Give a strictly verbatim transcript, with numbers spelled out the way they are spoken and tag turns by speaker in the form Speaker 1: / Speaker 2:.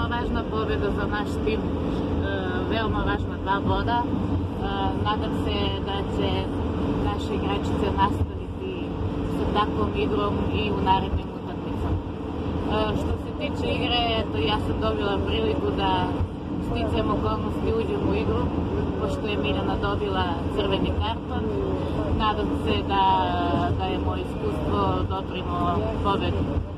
Speaker 1: veoma važna pobjeda za naš tim, veoma važna dva boda. Nadam se da će naše igračice nastaviti sa takvom igrom i u narednim utakmicama. Što se tiče igre, eto, ja sam dobila priliku da sticajem okolnosti uđem u igru, pošto je Miljana dobila crveni karton. Nadam se da, da je moje iskustvo doprinulo pobedu.